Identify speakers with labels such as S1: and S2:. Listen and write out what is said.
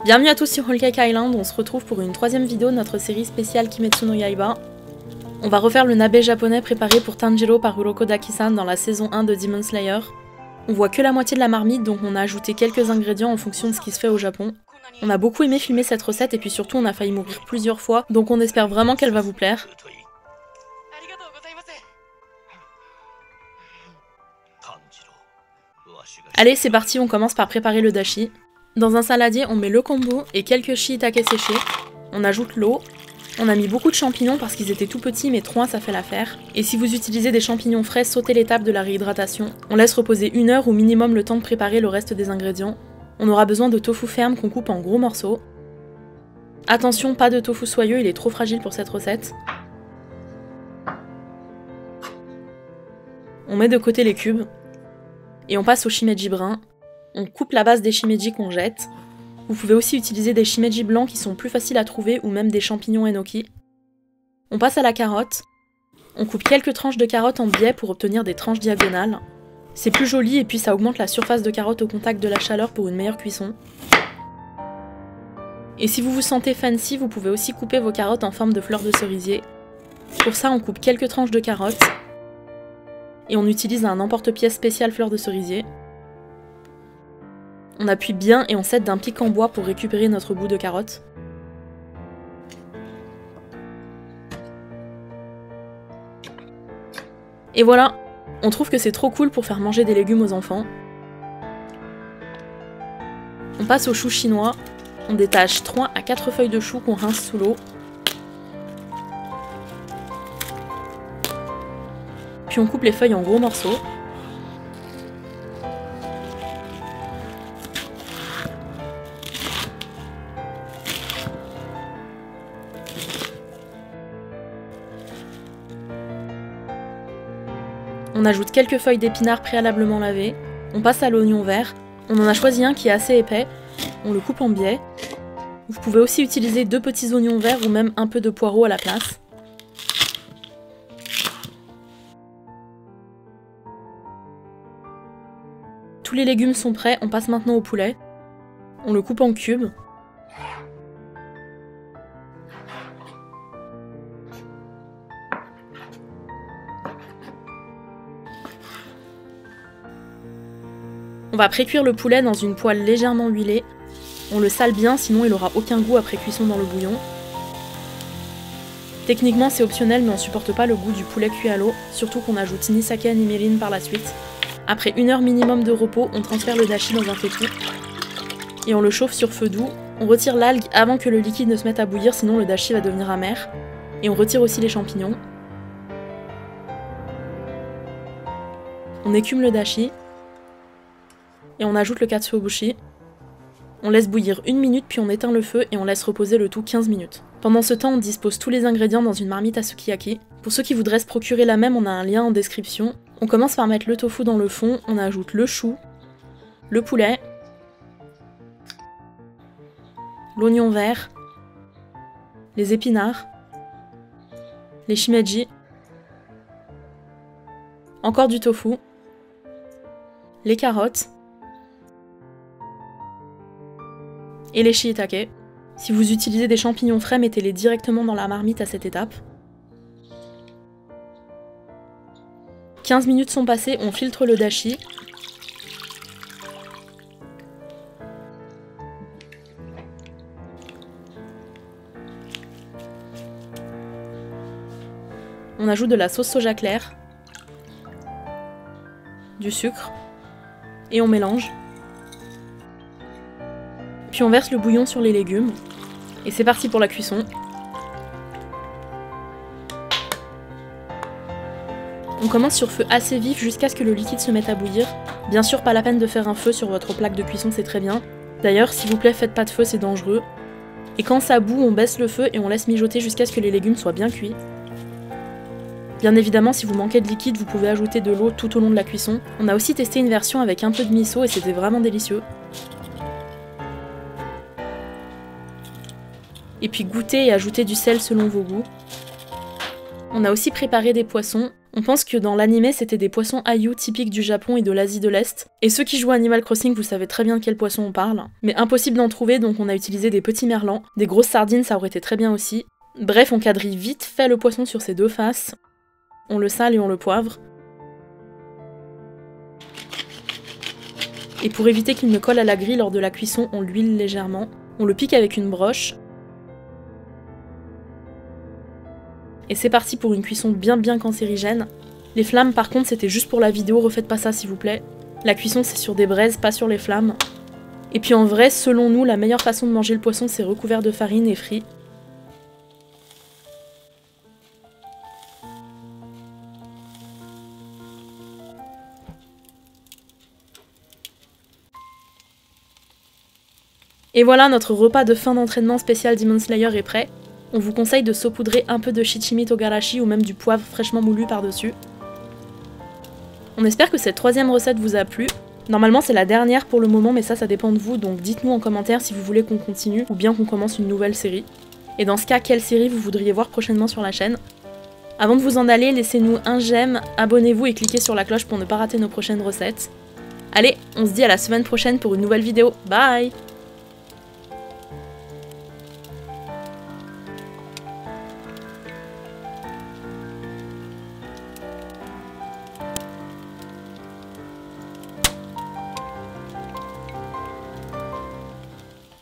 S1: Bienvenue à tous sur Whole Cake Island, on se retrouve pour une troisième vidéo de notre série spéciale Kimetsu no Yaiba. On va refaire le nabe japonais préparé pour Tanjiro par Uroko Daki-san dans la saison 1 de Demon Slayer. On voit que la moitié de la marmite, donc on a ajouté quelques ingrédients en fonction de ce qui se fait au Japon. On a beaucoup aimé filmer cette recette et puis surtout on a failli mourir plusieurs fois, donc on espère vraiment qu'elle va vous plaire. Allez, c'est parti, on commence par préparer le dashi. Dans un saladier, on met le kombu et quelques shiitake séchés. On ajoute l'eau. On a mis beaucoup de champignons parce qu'ils étaient tout petits, mais 3 ça fait l'affaire. Et si vous utilisez des champignons frais, sautez l'étape de la réhydratation. On laisse reposer 1 heure ou minimum le temps de préparer le reste des ingrédients. On aura besoin de tofu ferme qu'on coupe en gros morceaux. Attention, pas de tofu soyeux, il est trop fragile pour cette recette. On met de côté les cubes. Et on passe au shimeji brun. On coupe la base des shimeji qu'on jette. Vous pouvez aussi utiliser des shimeji blancs qui sont plus faciles à trouver ou même des champignons enoki. On passe à la carotte. On coupe quelques tranches de carottes en biais pour obtenir des tranches diagonales. C'est plus joli et puis ça augmente la surface de carotte au contact de la chaleur pour une meilleure cuisson. Et si vous vous sentez fancy, vous pouvez aussi couper vos carottes en forme de fleurs de cerisier. Pour ça, on coupe quelques tranches de carottes. Et on utilise un emporte-pièce spécial fleurs de cerisier. On appuie bien et on s'aide d'un pic en bois pour récupérer notre bout de carotte. Et voilà, on trouve que c'est trop cool pour faire manger des légumes aux enfants. On passe au chou chinois. On détache 3 à 4 feuilles de chou qu'on rince sous l'eau. Puis on coupe les feuilles en gros morceaux. On ajoute quelques feuilles d'épinards préalablement lavées. On passe à l'oignon vert. On en a choisi un qui est assez épais. On le coupe en biais. Vous pouvez aussi utiliser 2 petits oignons verts ou même un peu de poireau à la place. Tous les légumes sont prêts, on passe maintenant au poulet. On le coupe en cubes. On va pré-cuire le poulet dans une poêle légèrement huilée. On le sale bien, sinon il aura aucun goût après cuisson dans le bouillon. Techniquement c'est optionnel, mais on supporte pas le goût du poulet cuit à l'eau, surtout qu'on ajoute ni sake ni mirin par la suite. Après 1 heure minimum de repos, on transfère le dashi dans un fétou. Et on le chauffe sur feu doux. On retire l'algue avant que le liquide ne se mette à bouillir, sinon le dashi va devenir amer. Et on retire aussi les champignons. On écume le dashi. Et on ajoute le katsuobushi. On laisse bouillir 1 minute puis on éteint le feu et on laisse reposer le tout 15 minutes. Pendant ce temps, on dispose tous les ingrédients dans une marmite à sukiyaki. Pour ceux qui voudraient se procurer la même, on a un lien en description. On commence par mettre le tofu dans le fond, on ajoute le chou, le poulet, l'oignon vert, les épinards, les shimeji, encore du tofu, les carottes et les shiitake. Si vous utilisez des champignons frais, mettez-les directement dans la marmite à cette étape. 15 minutes sont passées, on filtre le dashi. On ajoute de la sauce soja claire, du sucre, et on mélange. Puis on verse le bouillon sur les légumes, et c'est parti pour la cuisson. On commence sur feu assez vif jusqu'à ce que le liquide se mette à bouillir. Bien sûr, pas la peine de faire un feu sur votre plaque de cuisson, c'est très bien. D'ailleurs, s'il vous plaît, faites pas de feu, c'est dangereux. Et quand ça bout, on baisse le feu et on laisse mijoter jusqu'à ce que les légumes soient bien cuits. Bien évidemment, si vous manquez de liquide, vous pouvez ajouter de l'eau tout au long de la cuisson. On a aussi testé une version avec un peu de miso et c'était vraiment délicieux. Et puis goûtez et ajoutez du sel selon vos goûts. On a aussi préparé des poissons. On pense que dans l'anime, c'était des poissons ayu typiques du Japon et de l'Asie de l'Est. Et ceux qui jouent à Animal Crossing, vous savez très bien de quel poisson on parle. Mais impossible d'en trouver, donc on a utilisé des petits merlans. Des grosses sardines, ça aurait été très bien aussi. Bref, on quadrille vite fait le poisson sur ses deux faces. On le sale et on le poivre. Et pour éviter qu'il ne colle à la grille lors de la cuisson, on l'huile légèrement. On le pique avec une broche. Et c'est parti pour une cuisson bien cancérigène. Les flammes par contre c'était juste pour la vidéo, refaites pas ça s'il vous plaît. La cuisson c'est sur des braises, pas sur les flammes. Et puis en vrai, selon nous, la meilleure façon de manger le poisson c'est recouvert de farine et frit. Et voilà, notre repas de fin d'entraînement spécial Demon Slayer est prêt. On vous conseille de saupoudrer un peu de shichimi togarashi ou même du poivre fraîchement moulu par-dessus. On espère que cette troisième recette vous a plu. Normalement c'est la dernière pour le moment, mais ça dépend de vous, donc dites-nous en commentaire si vous voulez qu'on continue ou bien qu'on commence une nouvelle série. Et dans ce cas, quelle série vous voudriez voir prochainement sur la chaîne? Avant de vous en aller, laissez-nous un j'aime, abonnez-vous et cliquez sur la cloche pour ne pas rater nos prochaines recettes. Allez, on se dit à la semaine prochaine pour une nouvelle vidéo. Bye!